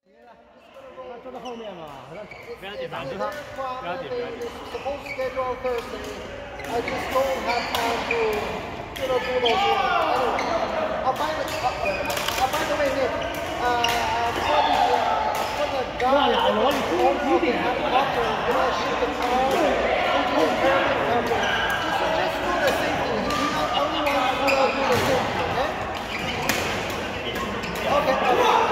他坐在后面嘛， 不要紧，挡住他，不要紧，不要紧。 Supposed schedule on Thursday. I just don't have time to, do those ones. Anyway, by the way, Nick, for the guy, owner of the helicopter, when I shoot the car into the airplane company, just do the safety. He's not the only one who will do the safety, okay? Okay.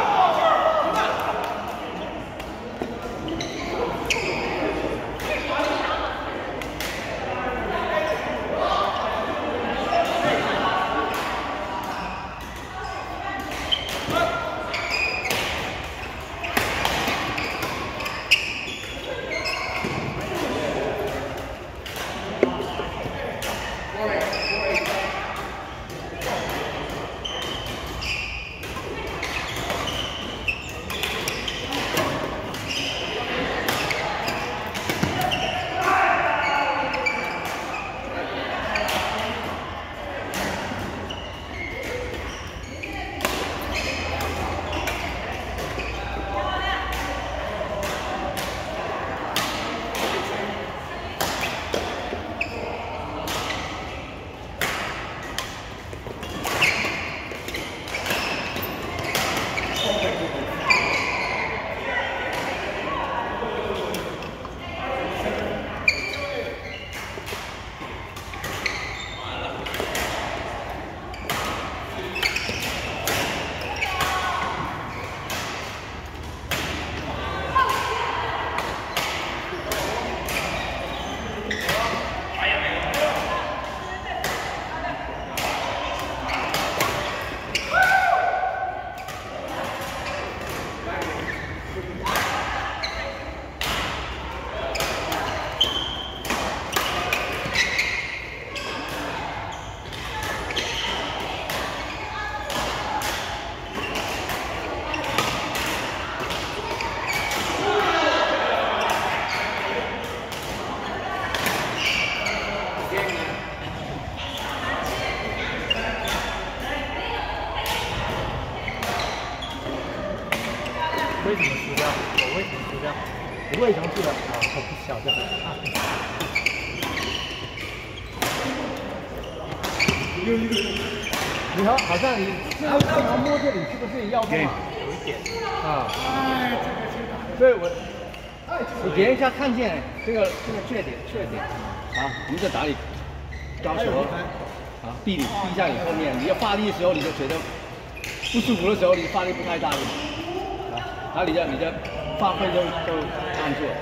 为什么输掉？我为什么输掉？ 不会程序的啊，小的啊。你好像你这个正常摸这里是不是腰痛啊？ 有一点啊。所以我点一下看见这个缺点啊，我们在打你高手啊，避一下你后面，你要发力的时候你就觉得不舒服的时候，你发力不太大力。然后你的发挥就按住了。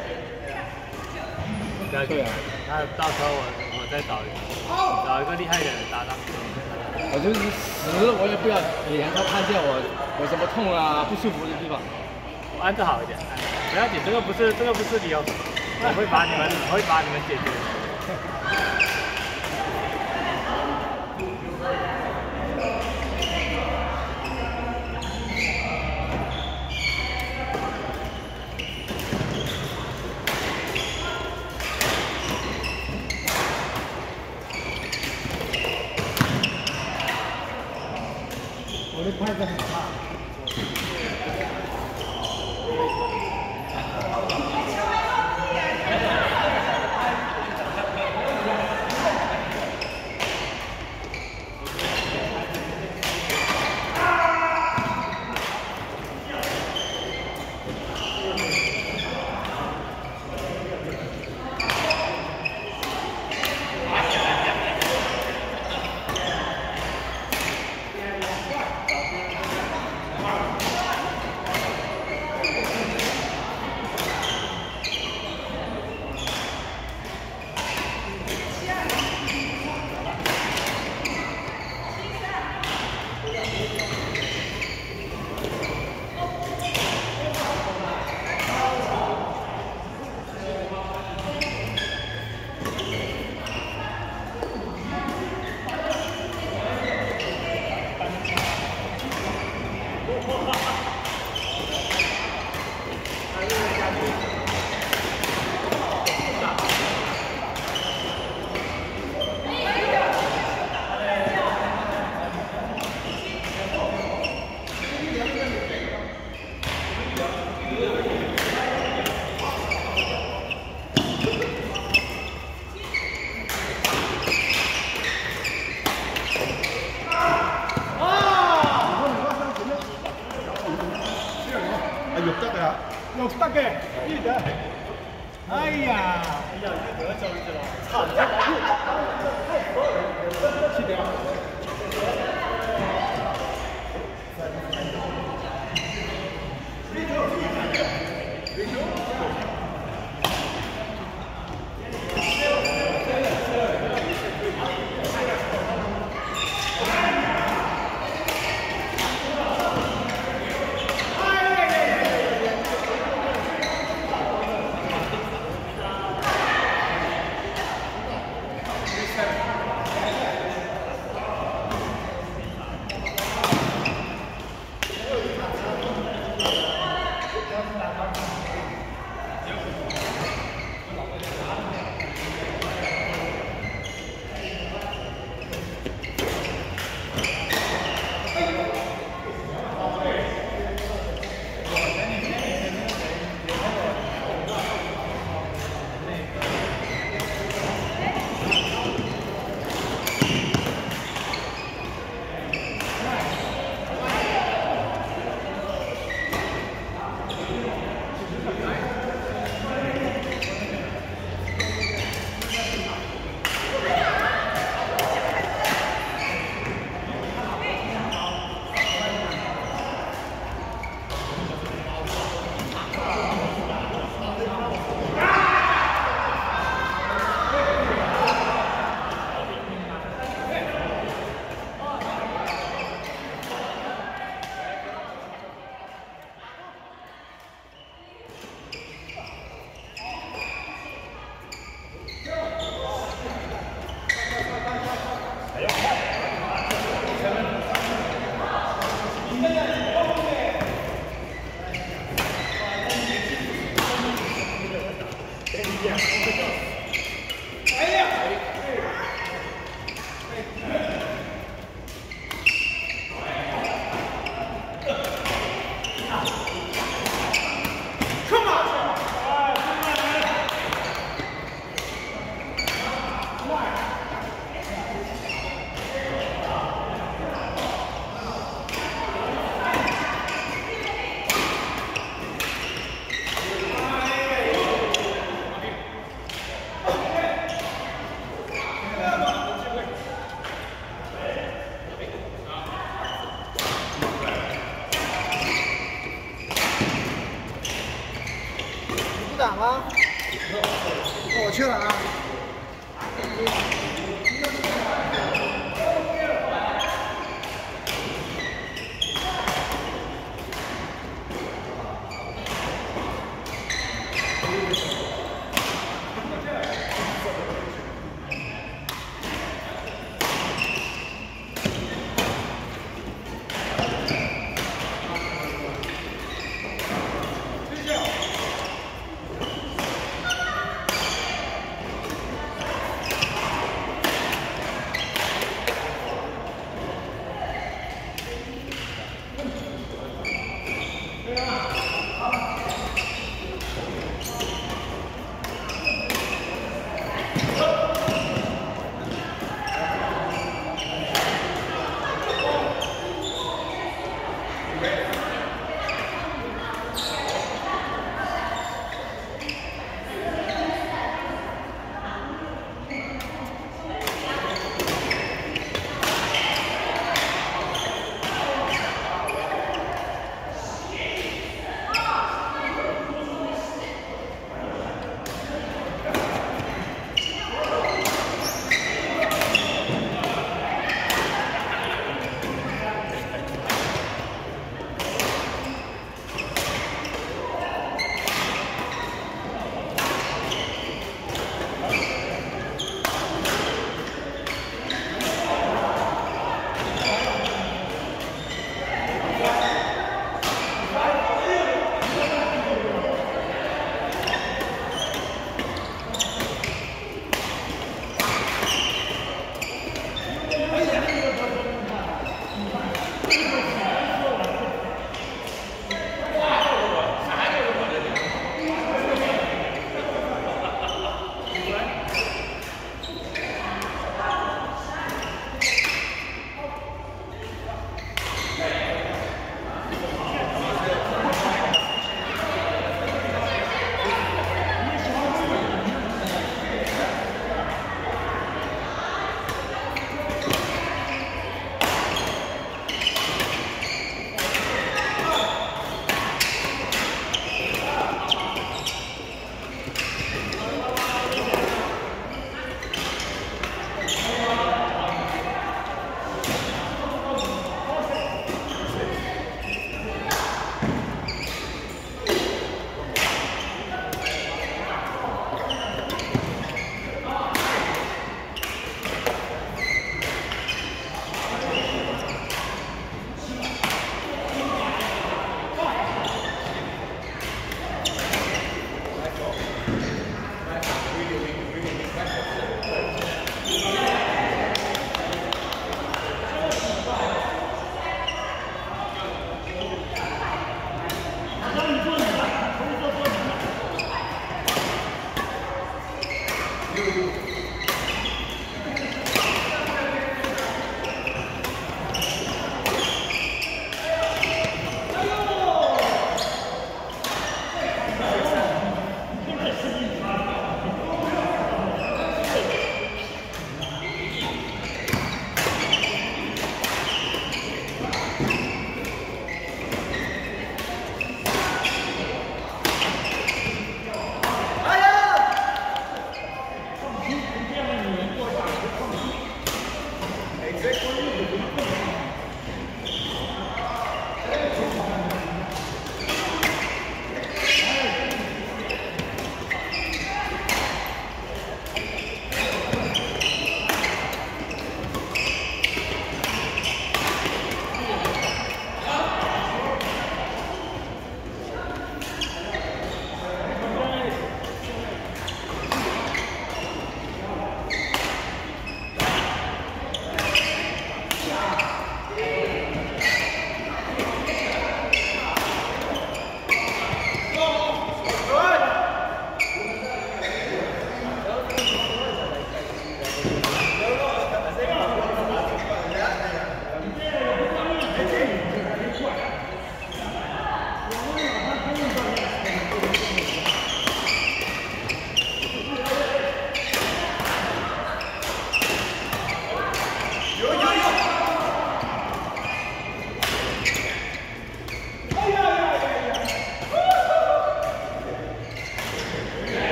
对啊，那到时候我再找一个厉害的人搭档。 我就是死，我也不要脸他看见我有什么痛啊、不舒服的地方。 我安置好一点，不要紧，这个不是理由，我会把你们解决。 我的拍子很差。 肉得啊， 肉得嘅，呢度。哎呀！哎呀，你得走咗，慘咗！是點？ 打吗？我去了啊。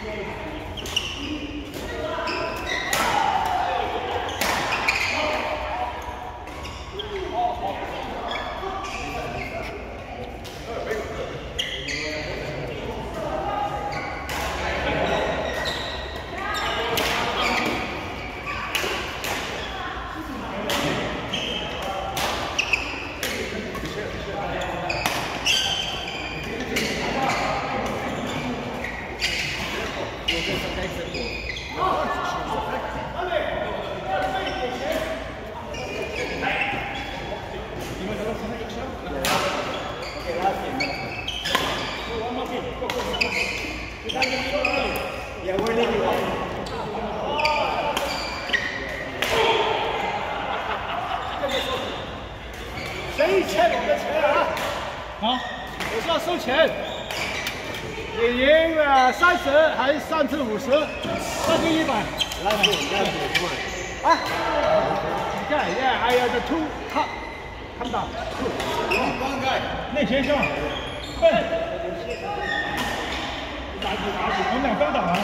Yeah, we're leaving one. 谁欠我的钱啊？ 好， 我是要收钱。你赢了30还是3次50？3次100。啊？你看 ，Yeah, I have the two cup. Come down. One guy. 内前上，笨。我们俩刚打完。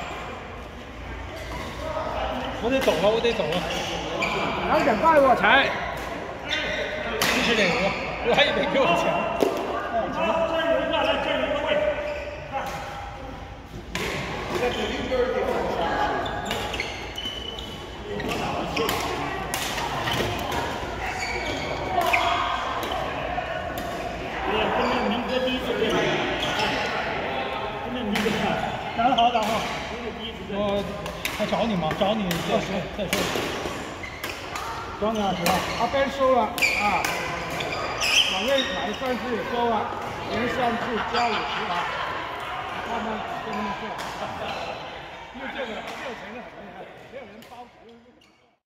我得走了，我得走了。 2点半我才。 70.5，我还以为比我强。打得好，打得好。我还找你吗？找你再说。找你啊，行吧。 阿边收了啊。 往内买3次也收了，连3次加50啊，慢慢跟他们做，因为这个热钱的很厉害。